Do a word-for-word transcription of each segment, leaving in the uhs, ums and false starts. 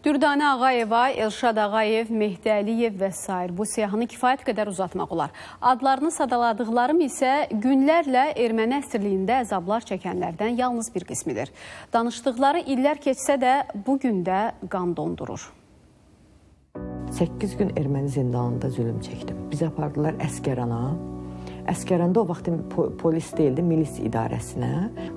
Dürdanə Ağayeva, Elşad Ağayev, Mehdi Əliyev və s. Bu siyahını kifayət qədər uzatmaq olar. Adlarını sadaladıqlarım isə günlərlə erməni əsirliyində əzablar çəkənlərdən yalnız bir qismidir. Danışdıqları illər keçsə də bugün də qan dondurur. səkkiz gün erməni zindanında zülüm çəkdim. Bizi apardılar Əskərana. Əskəranda o vaxt polis deyildi, milis idarəsinə.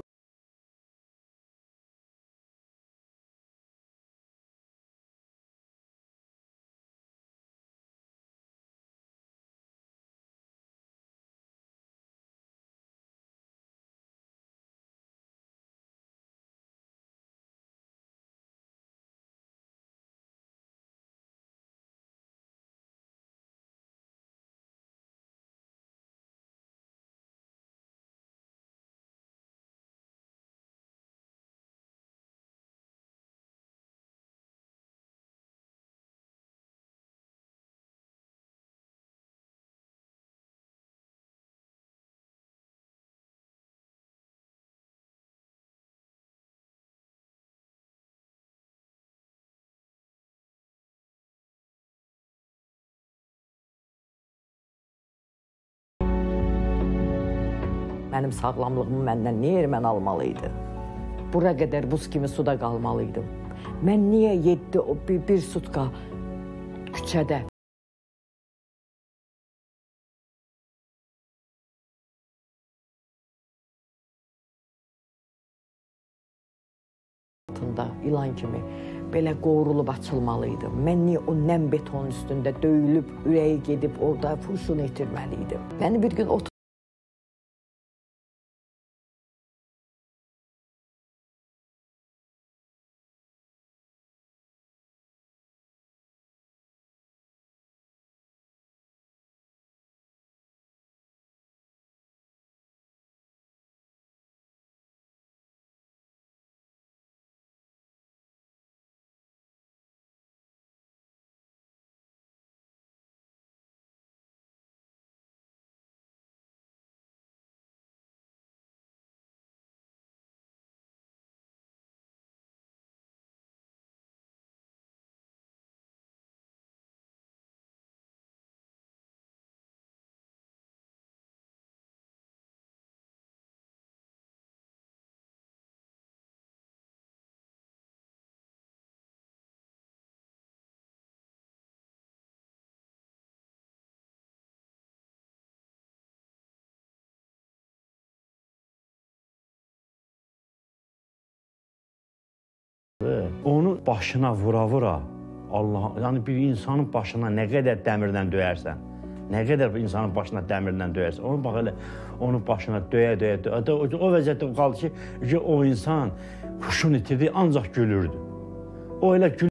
Mənim sağlamlığımı məndən niyə erməni almalıydı? Bura qədər buz kimi suda qalmalıydım. Mən niyə yeddi, bir, bir sutka küçədə? İlan kimi belə qovrulub açılmalıydım. Mən niyə o nəm betonun üstündə döyülüb, ürəyi gedib orada fuşunu itirməliydim? Məni bir gün otur. Onu başına vura-vura, Allah, yani bir insanın başına nə qədər dəmirdən döyərsən, nə qədər insanın başına dəmirdən döyərsən, onu bax elə, onun başına döyə-döyə, döyə, o vəziyyətdə qaldı ki, o insan huşunu itirdi, ancaq gülürdü. O elə gülürdü.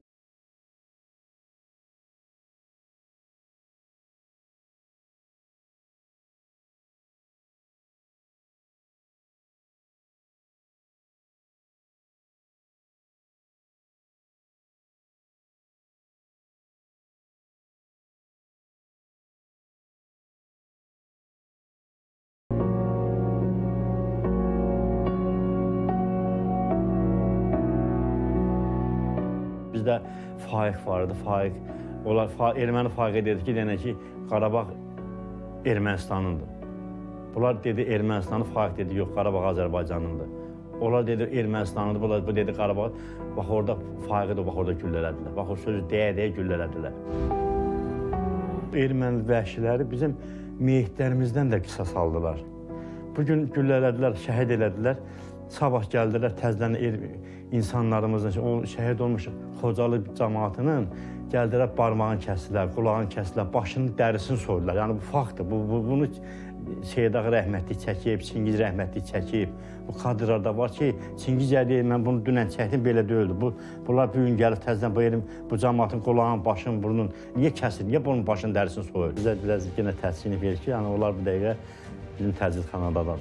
Bizdə Faiq vardı, Faiq. Onlar, erməni Faiqə dedi ki, deyənə ki, Qarabağ Ermənistanındır. Bunlar dedi Ermənistanı, Faiq dedi, yox, Qarabağ Azərbaycanındır. Onlar dedi Ermənistanındır, bunlar bu dedi Qarabağ. Bax orada Faiqə də bax orada güllələdilər. Bax o sözü deyə-deyə güllələdilər. Erməni vəhşiləri bizim meyitlərimizdən də qisas aldılar. Bugün güllələdilər, şəhid elədilər. Sabah gəldilər, təzələn insanlarımızın, o şəhid olmuş Xocalı cəmaatının gəldilər, barmağını kəsdilər, qulağını kəsdilər, başının dərisini soydular. Yəni bu faktdır. Bu, bu, bunu Seydağ rəhmətli çəkib, Çingiz rəhmətli çəkib. Bu kadrlarda var ki, Çingiz deyir, mən bunu dünən çəkdim, belə deyildi. Bu, bunlar bugün gəlib təzələn bu, bu cəmaatın qulağının, başının, burnun niyə kəsir, niyə bunun başının dərisini soyur? Bizə biraz yenə təskinlik verir ki, yəni onlar bir dəqiqə bizim təcridxanadadır.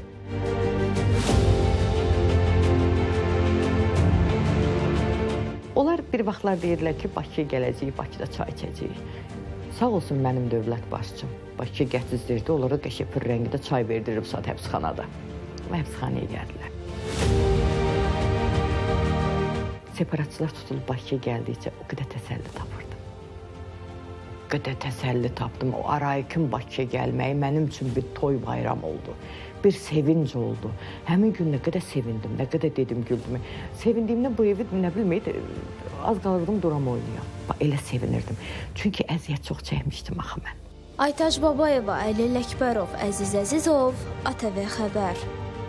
Onlar bir vaxtlar deyirlər ki, Bakıya gələcəyik, Bakıda çay içəcəyik. Sağ olsun mənim dövlət başçım. Bakıya gətizdirdi, onlara qəşəpür rəngidə çay verdirib saat həbsxanada. Və həbsxanaya gəldilər. separatçılar tutulub Bakıya gəldikcə o qədər təsəlli tapırdım. O qədər təsəlli tapdım. O Arayik'in Bakıya gəlməyi mənim üçün bir toy bayram oldu. Bir sevinc oldu. Həmin gün nə qədər sevindim, nə qədər dedim, güldüm. Sevindiyimdən bu evi nə bilməyid, az qalırdım duram oynayam. Elə sevinirdim. Çünki əziyyət çox çəkmişdim axı mən. Aytac Babayeva, Əlil Əkbərov, Əziz Əzizov, A T V Xəbər.